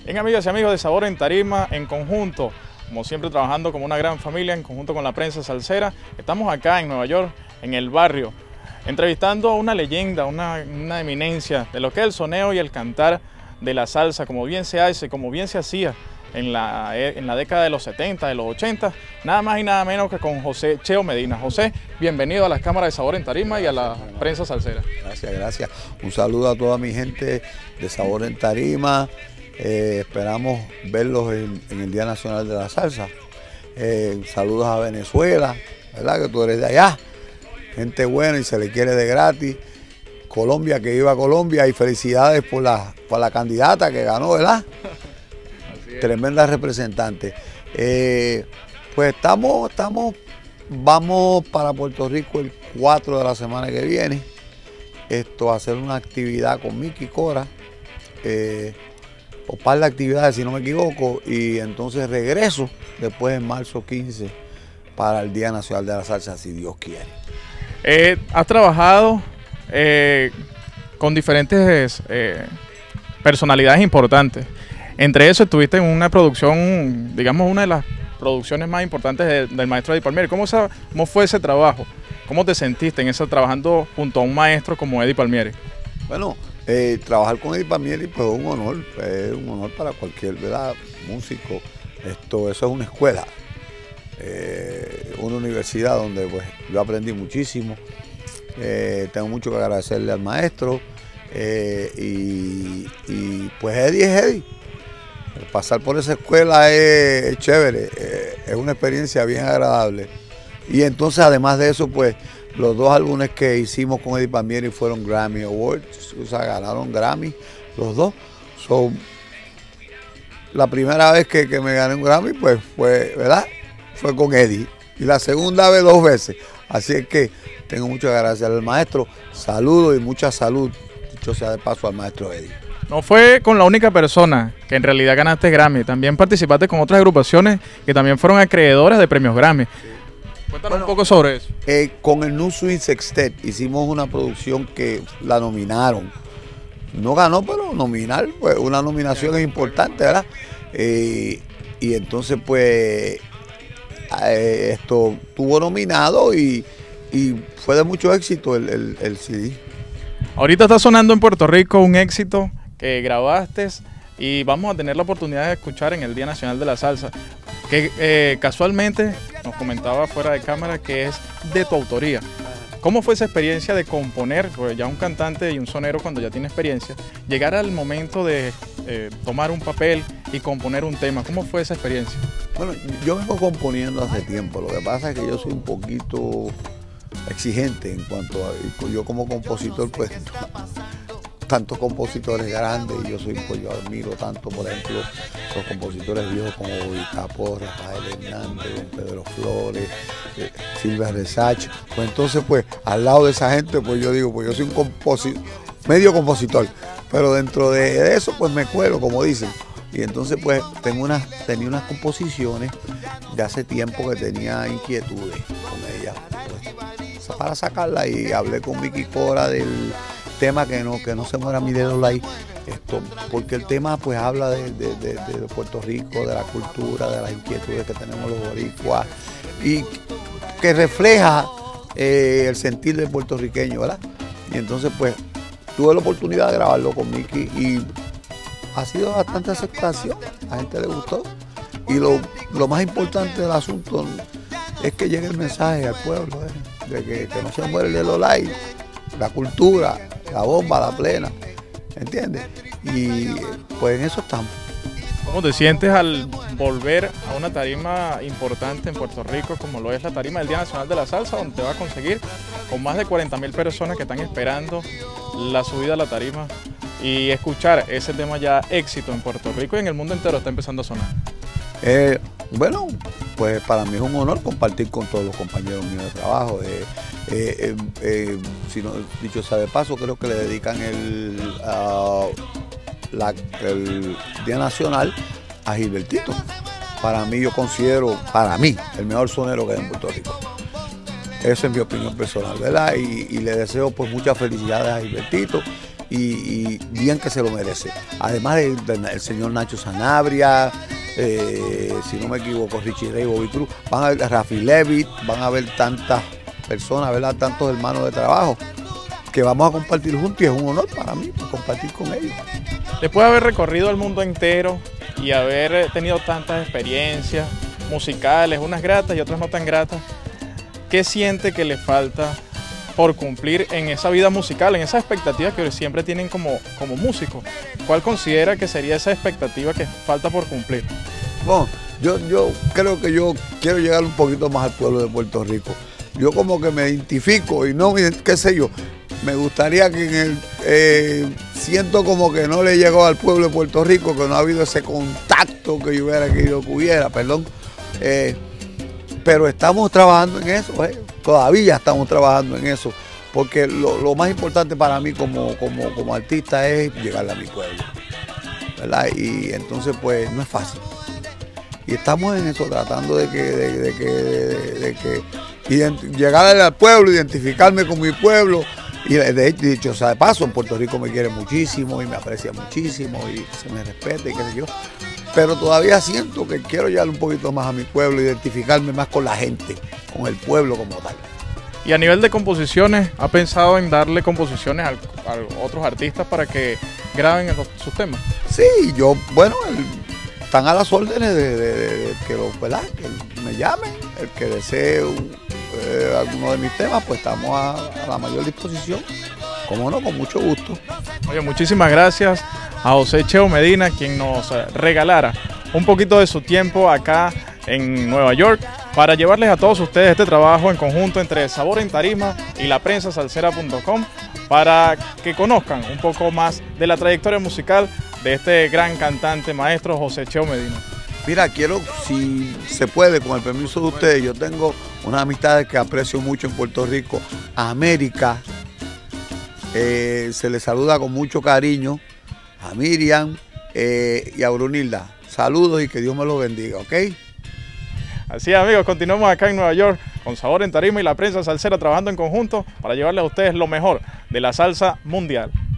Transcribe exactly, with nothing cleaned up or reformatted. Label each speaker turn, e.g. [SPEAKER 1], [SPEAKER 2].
[SPEAKER 1] Bien, amigas y amigos de Sabor en Tarima, en conjunto, como siempre trabajando como una gran familia, en conjunto con la prensa salsera, estamos acá en Nueva York, en el barrio, entrevistando a una leyenda, una, una eminencia de lo que es el soneo y el cantar de la salsa, como bien se hace, como bien se hacía en la, en la década de los setenta, de los ochenta, nada más y nada menos que con José Cheo Medina. José, bienvenido a las cámaras de Sabor en Tarima y a la prensa salsera.
[SPEAKER 2] Gracias, gracias. Un saludo a toda mi gente de Sabor en Tarima. Eh, esperamos verlos en, en el Día Nacional de la Salsa. Eh, saludos a Venezuela, ¿verdad? Que tú eres de allá. Gente buena y se le quiere de gratis. Colombia, que iba a Colombia, y felicidades por la, por la candidata que ganó, ¿verdad? Tremenda representante. Eh, pues estamos, estamos, vamos para Puerto Rico el cuatro de la semana que viene. Esto, a hacer una actividad con Mickey Cora. Eh, o par de actividades, si no me equivoco, y entonces regreso después en marzo quince para el Día Nacional de la Salsa, si Dios quiere.
[SPEAKER 1] Eh, has trabajado eh, con diferentes eh, personalidades importantes. Entre eso estuviste en una producción, digamos, una de las producciones más importantes de, del maestro Eddie Palmieri. ¿Cómo, ¿Cómo fue ese trabajo? ¿Cómo te sentiste en eso, trabajando junto a un maestro como Eddie Palmieri?
[SPEAKER 2] Bueno, Eh, trabajar con Eddie Palmieri pues es un honor, es un honor para cualquier, ¿verdad?, músico. Esto, eso es una escuela, eh, una universidad donde pues yo aprendí muchísimo. Eh, tengo mucho que agradecerle al maestro eh, y, y pues Eddie es Eddie. Pasar por esa escuela es, es chévere, eh, es una experiencia bien agradable. Y entonces, además de eso, pues los dos álbumes que hicimos con Eddie Palmieri fueron Grammy Awards, o sea, ganaron Grammy los dos. So, la primera vez que, que me gané un Grammy, pues fue, ¿verdad?, fue con Eddie. Y la segunda vez dos veces. Así es que tengo mucho que agradecer al maestro. Saludos y mucha salud, dicho sea de paso, al maestro Eddie.
[SPEAKER 1] No fue con la única persona que en realidad ganaste Grammy, también participaste con otras agrupaciones que también fueron acreedoras de premios Grammy. Cuéntanos bueno, un poco sobre eso.
[SPEAKER 2] Eh, con el New Swing Sextet hicimos una producción que la nominaron. No ganó, pero nominar, pues una nominación es importante, ¿verdad? Eh, y entonces, pues, eh, esto tuvo nominado y, y fue de mucho éxito el, el, el C D.
[SPEAKER 1] Ahorita está sonando en Puerto Rico un éxito que grabaste y vamos a tener la oportunidad de escuchar en el Día Nacional de la Salsa, que eh, casualmente nos comentaba fuera de cámara que es de tu autoría. ¿Cómo fue esa experiencia de componer? Pues ya un cantante y un sonero, cuando ya tiene experiencia, llegar al momento de eh, tomar un papel y componer un tema. ¿Cómo fue esa experiencia?
[SPEAKER 2] Bueno, yo vengo componiendo hace tiempo. Lo que pasa es que yo soy un poquito exigente en cuanto a... Yo como compositor, pues... tantos compositores grandes, y yo soy, pues yo admiro tanto, por ejemplo, los compositores viejos como Bobby Capó, Rafael Hernández, Pedro Flores, eh, Silvia Resach. Pues entonces, pues, al lado de esa gente, pues yo digo, pues yo soy un compositor, medio compositor, pero dentro de eso, pues me cuelo, como dicen. Y entonces, pues, tengo unas, tenía unas composiciones de hace tiempo que tenía inquietudes con ellas, pues, para sacarla, y hablé con Mickey Cora del tema que no, que no se muera mi dedo like, esto, porque el tema pues habla de, de, de, de Puerto Rico, de la cultura, de las inquietudes que tenemos los boricuas, y que refleja eh, el sentir del puertorriqueño, ¿verdad? Y entonces pues tuve la oportunidad de grabarlo con Mickey y ha sido bastante aceptación, a la gente le gustó, y lo, lo más importante del asunto es que llegue el mensaje al pueblo, ¿eh? De que, que no se muere el dedo like, la cultura, la bomba, la plena, ¿entiendes? Y pues en eso estamos.
[SPEAKER 1] ¿Cómo te sientes al volver a una tarima importante en Puerto Rico, como lo es la tarima del Día Nacional de la Salsa, donde te va a conseguir con más de cuarenta mil personas que están esperando la subida a la tarima y escuchar ese tema ya éxito en Puerto Rico y en el mundo entero está empezando a sonar?
[SPEAKER 2] Eh, bueno, pues para mí es un honor compartir con todos los compañeros míos de trabajo. Eh, eh, eh, eh, si no, dicho sea de paso, creo que le dedican el, uh, la, el Día Nacional a Gilbertito. Para mí, yo considero, para mí, el mejor sonero que hay en Puerto Rico. Esa es mi opinión personal, ¿verdad? Y, y le deseo pues muchas felicidades a Gilbertito y, y bien que se lo merece. Además del de, señor Nacho Sanabria, eh, si no me equivoco, Richie Ray, Bobby Cruz, van a ver a Rafi Levitt, van a ver tantas personas, ¿verdad? Tantos hermanos de trabajo que vamos a compartir juntos y es un honor para mí compartir con ellos.
[SPEAKER 1] Después de haber recorrido el mundo entero y haber tenido tantas experiencias musicales, unas gratas y otras no tan gratas, ¿qué siente que le falta por cumplir en esa vida musical, en esas expectativas que siempre tienen como, como músicos? ¿Cuál considera que sería esa expectativa que falta por cumplir?
[SPEAKER 2] Bueno, yo, yo creo que yo quiero llegar un poquito más al pueblo de Puerto Rico. Yo como que me identifico y no, qué sé yo, me gustaría que en el, eh, siento como que no le llegó al pueblo de Puerto Rico, que no ha habido ese contacto que yo hubiera querido que hubiera, perdón. Eh, pero estamos trabajando en eso, eh. Todavía estamos trabajando en eso, porque lo, lo más importante para mí como, como, como artista es llegarle a mi pueblo, ¿verdad? Y entonces pues no es fácil. Y estamos en eso, tratando de que, de, de que, de, de que llegar al pueblo, identificarme con mi pueblo. Y de hecho, o sea, de paso, en Puerto Rico me quiere muchísimo y me aprecia muchísimo y se me respeta y qué sé yo. Pero todavía siento que quiero llegar un poquito más a mi pueblo, identificarme más con la gente, con el pueblo como tal.
[SPEAKER 1] Y a nivel de composiciones, ¿ha pensado en darle composiciones a, a otros artistas para que graben los, sus temas?
[SPEAKER 2] Sí, yo, bueno, el, están a las órdenes de, de, de, de que, lo, ¿verdad? Que me llamen, el que desee eh, alguno de mis temas, pues estamos a, a la mayor disposición. Como no, con mucho gusto.
[SPEAKER 1] Oye, muchísimas gracias a José Cheo Medina, quien nos regalara un poquito de su tiempo acá en Nueva York para llevarles a todos ustedes este trabajo en conjunto entre Sabor en Tarima y la prensa salsera punto com para que conozcan un poco más de la trayectoria musical de este gran cantante maestro José Cheo Medina.
[SPEAKER 2] Mira, quiero, si se puede, con el permiso de ustedes, yo tengo unas amistades que aprecio mucho en Puerto Rico, América, eh, se les saluda con mucho cariño, a Miriam eh, y a Brunilda. Saludos y que Dios me los bendiga, ¿ok?
[SPEAKER 1] Así es, amigos, continuamos acá en Nueva York con Sabor en Tarima y la prensa salsera trabajando en conjunto para llevarles a ustedes lo mejor de la salsa mundial.